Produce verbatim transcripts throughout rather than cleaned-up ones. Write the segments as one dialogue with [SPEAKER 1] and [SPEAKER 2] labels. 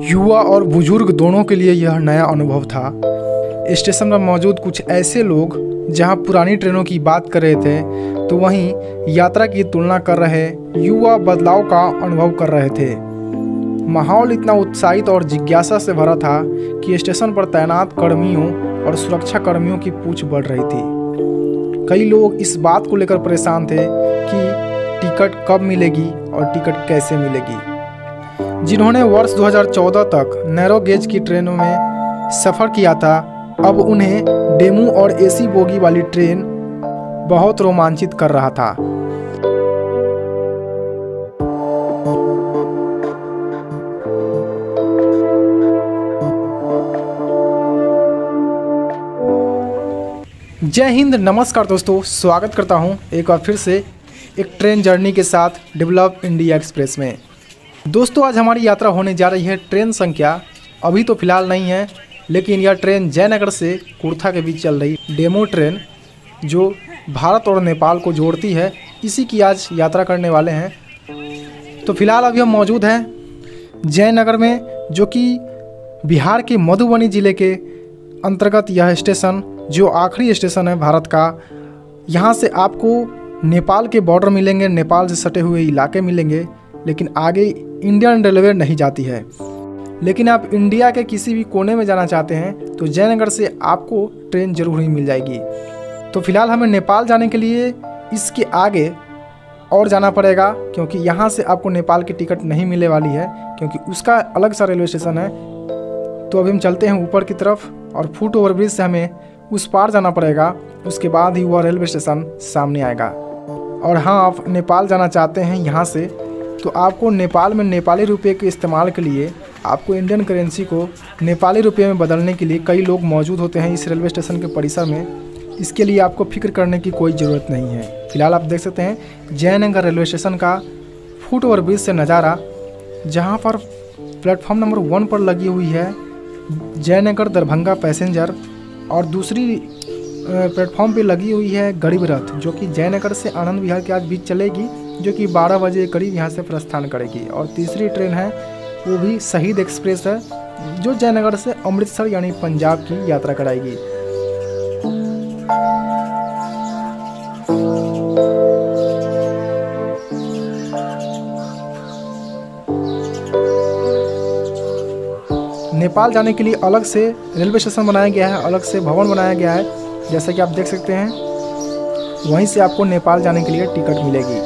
[SPEAKER 1] युवा और बुजुर्ग दोनों के लिए यह नया अनुभव था। स्टेशन पर मौजूद कुछ ऐसे लोग जहां पुरानी ट्रेनों की बात कर रहे थे, तो वहीं यात्रा की तुलना कर रहे युवा बदलाव का अनुभव कर रहे थे। माहौल इतना उत्साहित और जिज्ञासा से भरा था कि स्टेशन पर तैनात कर्मियों और सुरक्षा कर्मियों की पूछ बढ़ रही थी। कई लोग इस बात को लेकर परेशान थे कि टिकट कब मिलेगी और टिकट कैसे मिलेगी। जिन्होंने वर्ष दो हज़ार चौदह तक नैरो गेज की ट्रेनों में सफ़र किया था, अब उन्हें डेमू और एसी बोगी वाली ट्रेन बहुत रोमांचित कर रहा था। जय हिंद, नमस्कार दोस्तों, स्वागत करता हूं एक बार फिर से एक ट्रेन जर्नी के साथ डेवलप इंडिया एक्सप्रेस में। दोस्तों, आज हमारी यात्रा होने जा रही है ट्रेन संख्या अभी तो फ़िलहाल नहीं है, लेकिन यह ट्रेन जयनगर से कुर्था के बीच चल रही डेमो ट्रेन जो भारत और नेपाल को जोड़ती है, इसी की आज यात्रा करने वाले हैं। तो फिलहाल अभी हम मौजूद हैं जयनगर में, जो कि बिहार के मधुबनी ज़िले के अंतर्गत यह स्टेशन जो आखिरी स्टेशन है भारत का। यहाँ से आपको नेपाल के बॉर्डर मिलेंगे, नेपाल से सटे हुए इलाके मिलेंगे, लेकिन आगे इंडियन रेलवे नहीं जाती है। लेकिन आप इंडिया के किसी भी कोने में जाना चाहते हैं तो जयनगर से आपको ट्रेन जरूर ही मिल जाएगी। तो फिलहाल हमें नेपाल जाने के लिए इसके आगे और जाना पड़ेगा, क्योंकि यहाँ से आपको नेपाल की टिकट नहीं मिलने वाली है, क्योंकि उसका अलग सा रेलवे स्टेशन है। तो अभी हम चलते हैं ऊपर की तरफ और फुट ओवर ब्रिज से हमें उस पार जाना पड़ेगा, उसके बाद ही वह रेलवे स्टेशन सामने आएगा। और हाँ, आप नेपाल जाना चाहते हैं यहाँ से, तो आपको नेपाल में नेपाली रुपये के इस्तेमाल के लिए आपको इंडियन करेंसी को नेपाली रुपये में बदलने के लिए कई लोग मौजूद होते हैं इस रेलवे स्टेशन के परिसर में। इसके लिए आपको फिक्र करने की कोई ज़रूरत नहीं है। फिलहाल आप देख सकते हैं जयनगर रेलवे स्टेशन का फुट ओवर ब्रिज से नज़ारा, जहाँ पर प्लेटफॉर्म नंबर वन पर लगी हुई है जयनगर दरभंगा पैसेंजर, और दूसरी प्लेटफॉर्म पे लगी हुई है गरीब रथ, जो कि जयनगर से आनंद विहार के आज बीच चलेगी, जो कि बारह बजे करीब यहाँ से प्रस्थान करेगी। और तीसरी ट्रेन है वो भी शहीद एक्सप्रेस है, जो जयनगर से अमृतसर यानी पंजाब की यात्रा कराएगी। नेपाल जाने के लिए अलग से रेलवे स्टेशन बनाया गया है, अलग से भवन बनाया गया है, जैसा कि आप देख सकते हैं। वहीं से आपको नेपाल जाने के लिए टिकट मिलेगी।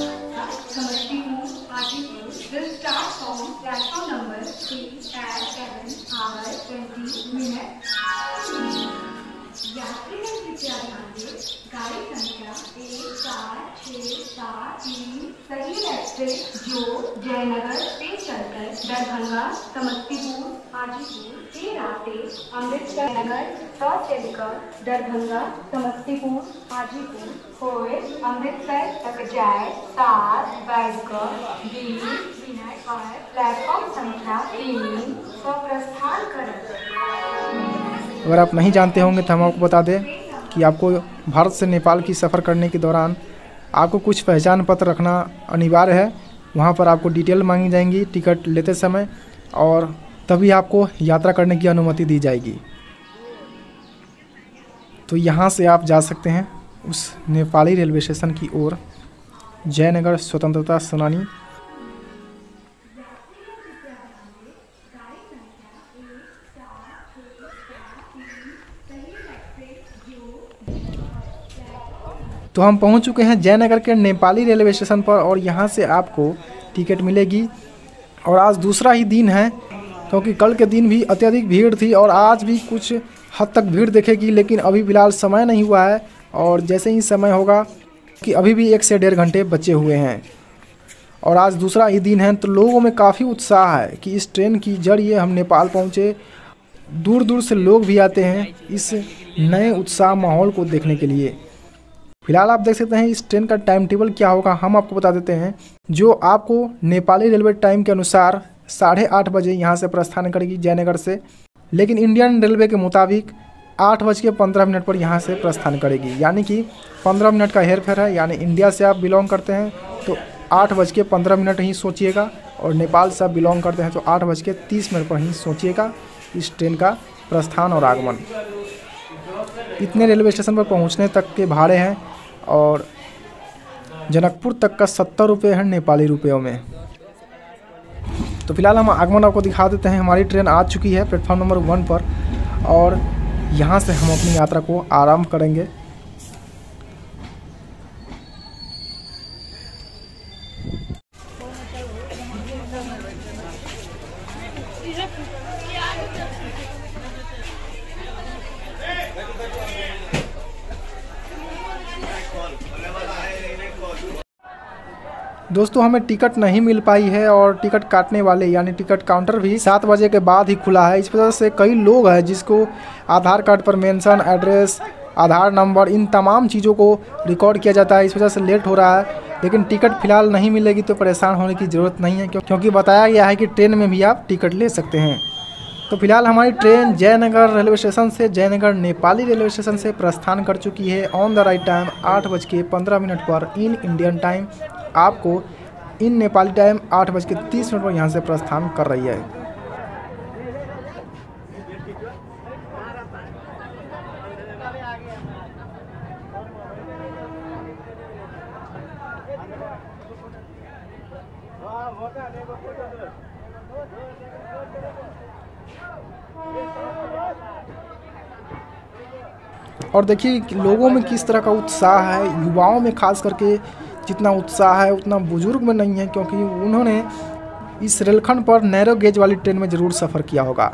[SPEAKER 2] जो जयनगर से चलकर दरभंगा, समस्तीपुर, हाजीपुर से रास्ते अमृतसर नगर चलकर दरभंगा, समस्तीपुर, हाजीपुर होए अमृतसर तक जाए। सात बाईसकर बीस मिनट पर प्लेटफॉर्म संख्या तीन पर प्रस्थान करें।
[SPEAKER 1] अगर आप नहीं जानते होंगे तो हम आपको बता दें कि आपको भारत से नेपाल की सफ़र करने के दौरान आपको कुछ पहचान पत्र रखना अनिवार्य है। वहाँ पर आपको डिटेल मांगी जाएंगी टिकट लेते समय, और तभी आपको यात्रा करने की अनुमति दी जाएगी। तो यहाँ से आप जा सकते हैं उस नेपाली रेलवे स्टेशन की ओर, जयनगर स्वतंत्रता सेनानी। तो हम पहुंच चुके हैं जयनगर के नेपाली रेलवे स्टेशन पर, और यहां से आपको टिकट मिलेगी। और आज दूसरा ही दिन है, क्योंकि कल के दिन भी अत्यधिक भीड़ थी और आज भी कुछ हद तक भीड़ दिखेगी, लेकिन अभी फ़िलहाल समय नहीं हुआ है। और जैसे ही समय होगा, कि अभी भी एक से डेढ़ घंटे बचे हुए हैं और आज दूसरा ही दिन है, तो लोगों में काफ़ी उत्साह है कि इस ट्रेन की जरिए हम नेपाल पहुँचे। दूर दूर से लोग भी आते हैं इस नए उत्साह माहौल को देखने के लिए। फिलहाल आप देख सकते हैं इस ट्रेन का टाइम टेबल क्या होगा, हम आपको बता देते हैं। जो आपको नेपाली रेलवे टाइम के अनुसार साढ़े आठ बजे यहाँ से प्रस्थान करेगी जयनगर से, लेकिन इंडियन रेलवे के मुताबिक आठ बज के पंद्रह मिनट पर यहाँ से प्रस्थान करेगी, यानी कि पंद्रह मिनट का हेर फेर है। यानी इंडिया से आप बिलोंग करते हैं तो आठ बज के पंद्रह मिनट ही सोचिएगा, और नेपाल से आप बिलोंग करते हैं तो आठ बज के तीस मिनट पर ही सोचिएगा इस ट्रेन का प्रस्थान और आगमन। इतने रेलवे स्टेशन पर पहुंचने तक के भाड़े हैं, और जनकपुर तक का सत्तर रुपये है नेपाली रुपयों में। तो फिलहाल हम आगमन आपको दिखा देते हैं। हमारी ट्रेन आ चुकी है प्लेटफॉर्म नंबर वन पर, और यहाँ से हम अपनी यात्रा को आरंभ करेंगे। दोस्तों हमें टिकट नहीं मिल पाई है, और टिकट काटने वाले यानी टिकट काउंटर भी सात बजे के बाद ही खुला है। इस वजह से कई लोग हैं जिसको आधार कार्ड पर मेंशन, एड्रेस, आधार नंबर, इन तमाम चीज़ों को रिकॉर्ड किया जाता है। इस वजह से लेट हो रहा है, लेकिन टिकट फिलहाल नहीं मिलेगी तो परेशान होने की ज़रूरत नहीं है, क्योंकि बताया गया है कि ट्रेन में भी आप टिकट ले सकते हैं। तो फिलहाल हमारी ट्रेन जयनगर रेलवे स्टेशन से, जयनगर नेपाली रेलवे स्टेशन से प्रस्थान कर चुकी है ऑन द राइट टाइम आठ बज के पंद्रह मिनट पर इन इंडियन टाइम। आपको इन नेपाली टाइम आठ बज के तीस मिनट पर यहाँ से प्रस्थान कर रही है। और देखिए लोगों में किस तरह का उत्साह है, युवाओं में खास करके जितना उत्साह है उतना बुजुर्ग में नहीं है, क्योंकि उन्होंने इस रेलखंड पर नैरो गेज वाली ट्रेन में ज़रूर सफ़र किया होगा।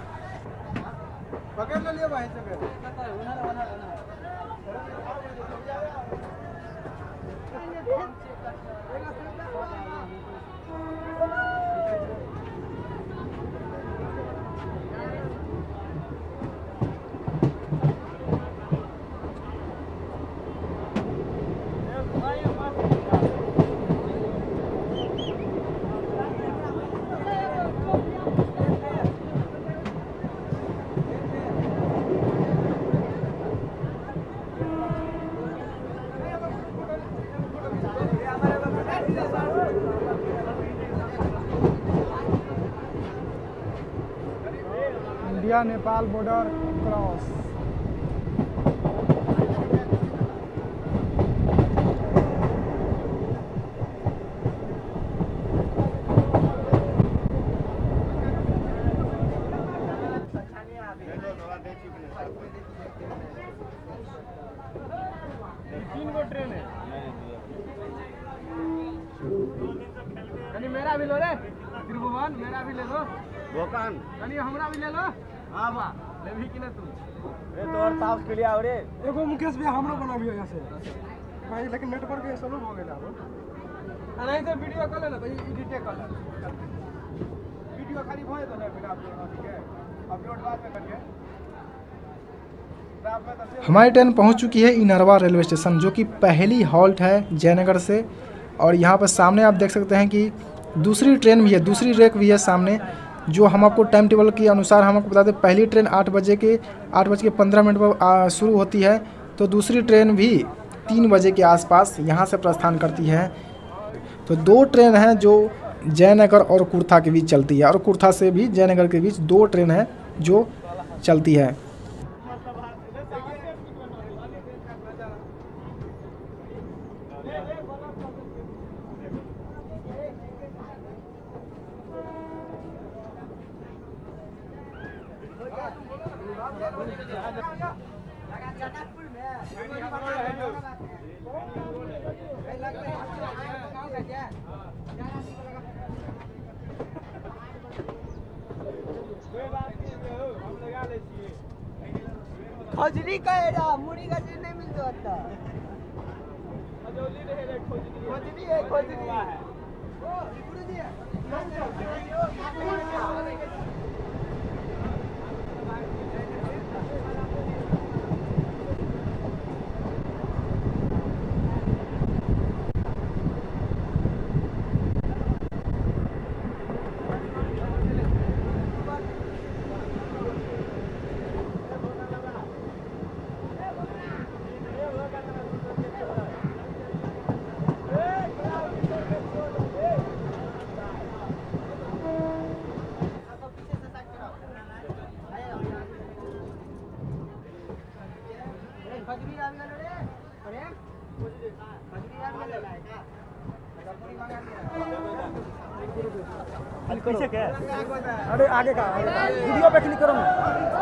[SPEAKER 1] India Nepal border cross. तीन गो ट्रेन है, मेरा भी लो रे त्रिभुवन, मेरा भी ले लो भोकान, हमरा भी ले लो। हां बा लेभी कि ना तू ए तोर ताउस के लिए आउ रे एगो मुकेश भी हमरो बनाबियो यहां से भाई, लेकिन नेटवर्क के स्लो हो गेला हो। नहीं तो वीडियो कर लेना, तो एडिट कर ले, वीडियो खाली भए तो ना बिना ठीक है, अपलोड बाद में करके। हमारी ट्रेन पहुंच चुकी है इनरवा रेलवे स्टेशन, जो कि पहली हॉल्ट है जयनगर से। और यहाँ पर सामने आप देख सकते हैं कि दूसरी ट्रेन भी है, दूसरी रेक भी है सामने, जो हम आपको टाइम टेबल के अनुसार हम आपको बता दें। पहली ट्रेन आठ बजे के आठ बज के पंद्रह मिनट पर शुरू होती है, तो दूसरी ट्रेन भी तीन बजे के आसपास यहाँ से प्रस्थान करती है। तो दो ट्रेन हैं जो जयनगर और कुर्था के बीच चलती है, और कुर्था से भी जयनगर के बीच दो ट्रेन है जो चलती है।
[SPEAKER 3] खोजरी का एरा मुड़ी का चीज नहीं मिलता आता खोजरी रहे खोजरी खोजरी है खोजरी है ओ गुरुजी है पीछे क्या है? अरे आगे का, आगे का। वीडियो पे क्लिक करो ना।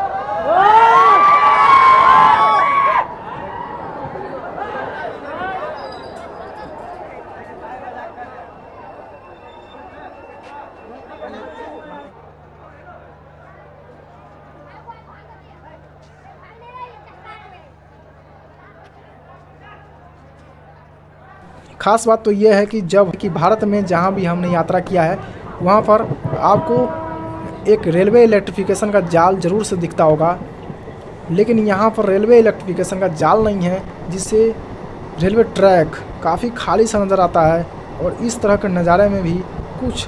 [SPEAKER 1] खास बात तो यह है कि जब कि भारत में जहाँ भी हमने यात्रा किया है वहाँ पर आपको एक रेलवे इलेक्ट्रिफिकेशन का जाल ज़रूर से दिखता होगा, लेकिन यहाँ पर रेलवे इलेक्ट्रिफिकेशन का जाल नहीं है, जिससे रेलवे ट्रैक काफ़ी खाली सा नज़र आता है। और इस तरह के नज़ारे में भी कुछ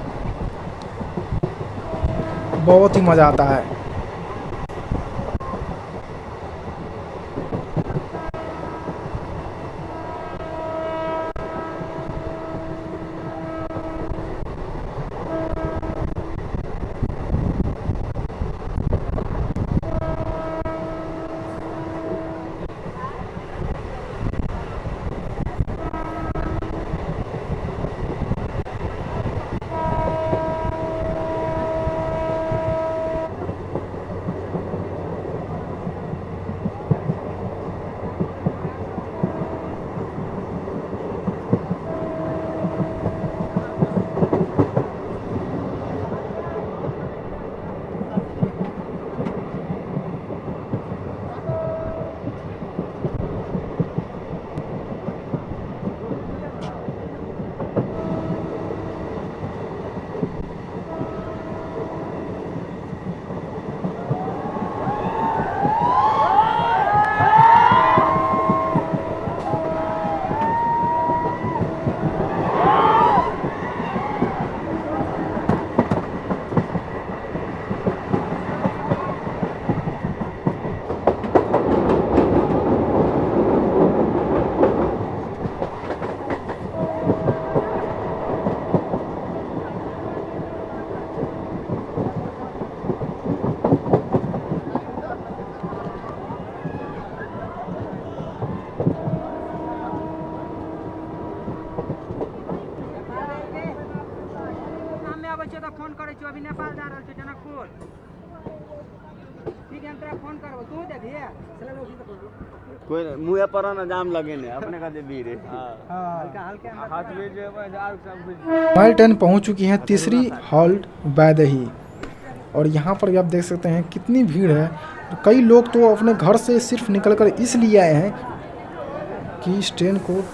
[SPEAKER 1] बहुत ही मज़ा आता है।
[SPEAKER 3] फोन करे अभी नेपाल जा रहा है जनकपुर। ठीक है, तेरा फोन करबो, तू दे दिए कोई मुंह पर ना जाम लगे ने अपने का दे बीरे। हां हल्का हल्का हाथ में जो जार सब कुछ।
[SPEAKER 1] माइल ट्रेन पहुंच चुकी है तीसरी हॉल्ट बैदही, और यहाँ पर भी आप देख सकते हैं कितनी भीड़ है। कई लोग तो अपने घर से सिर्फ निकलकर इसलिए आए हैं कि इस ट्रेन को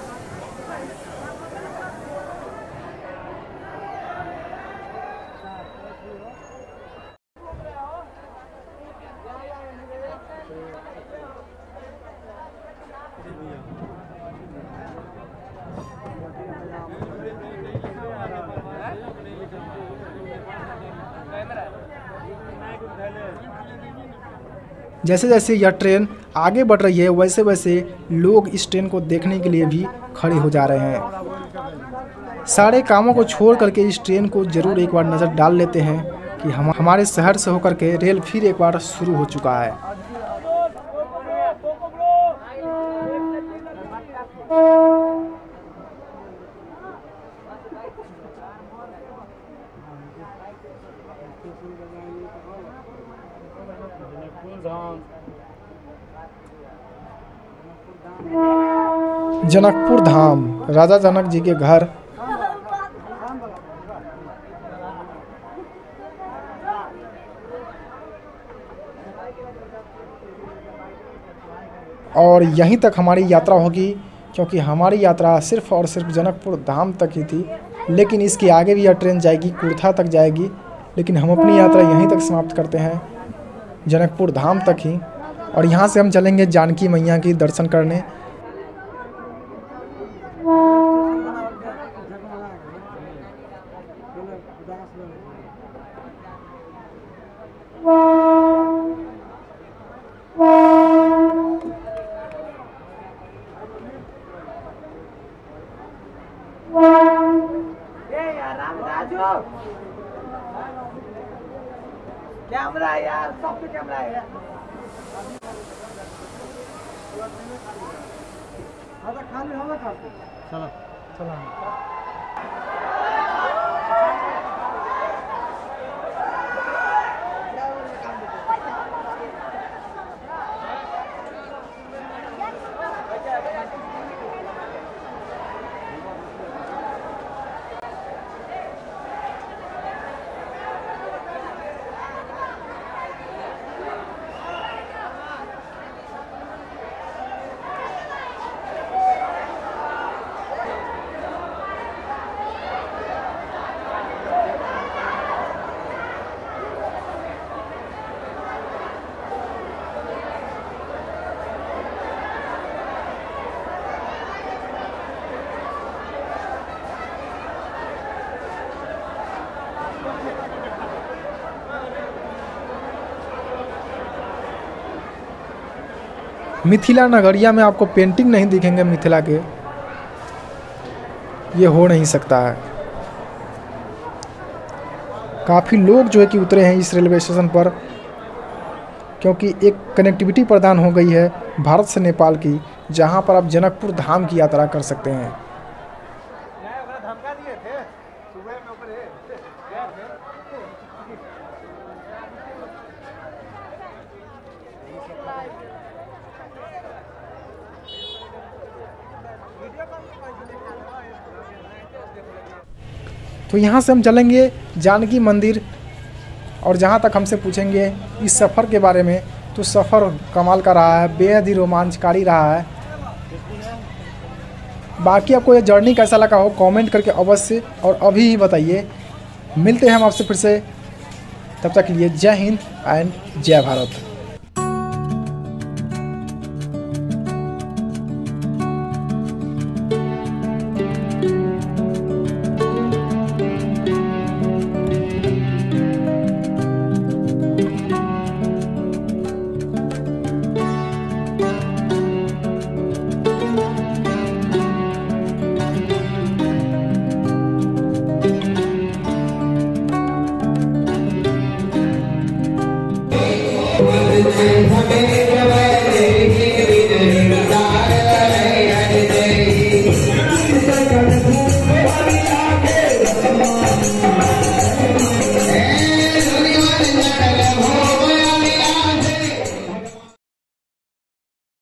[SPEAKER 1] जैसे जैसे यह ट्रेन आगे बढ़ रही है वैसे वैसे लोग इस ट्रेन को देखने के लिए भी खड़े हो जा रहे हैं। सारे कामों को छोड़ करके इस ट्रेन को ज़रूर एक बार नज़र डाल लेते हैं कि हम हमारे शहर से होकर के रेल फिर एक बार शुरू हो चुका है। जनकपुर धाम, राजा जनक जी के घर। और यहीं तक हमारी यात्रा होगी, क्योंकि हमारी यात्रा सिर्फ और सिर्फ जनकपुर धाम तक ही थी, लेकिन इसके आगे भी यह ट्रेन जाएगी, कुर्था तक जाएगी। लेकिन हम अपनी यात्रा यहीं तक समाप्त करते हैं, जनकपुर धाम तक ही। और यहाँ से हम चलेंगे जानकी मैया की दर्शन करने।
[SPEAKER 3] कैमरा यार, सब पे कैमरा है। आधा खाली होगा चलो चलो।
[SPEAKER 1] मिथिला नगरिया में आपको पेंटिंग नहीं दिखेंगे मिथिला के, ये हो नहीं सकता है। काफ़ी लोग जो है कि उतरे हैं इस रेलवे स्टेशन पर, क्योंकि एक कनेक्टिविटी प्रदान हो गई है भारत से नेपाल की, जहां पर आप जनकपुर धाम की यात्रा कर सकते हैं। तो यहाँ से हम चलेंगे जानकी मंदिर, और जहाँ तक हमसे पूछेंगे इस सफ़र के बारे में, तो सफ़र कमाल का रहा है, बेहद ही रोमांचकारी रहा है। बाकी आपको ये जर्नी कैसा लगा हो कमेंट करके अवश्य और अभी ही बताइए। मिलते हैं हम आपसे फिर से, तब तक के लिए जय हिंद एंड जय भारत।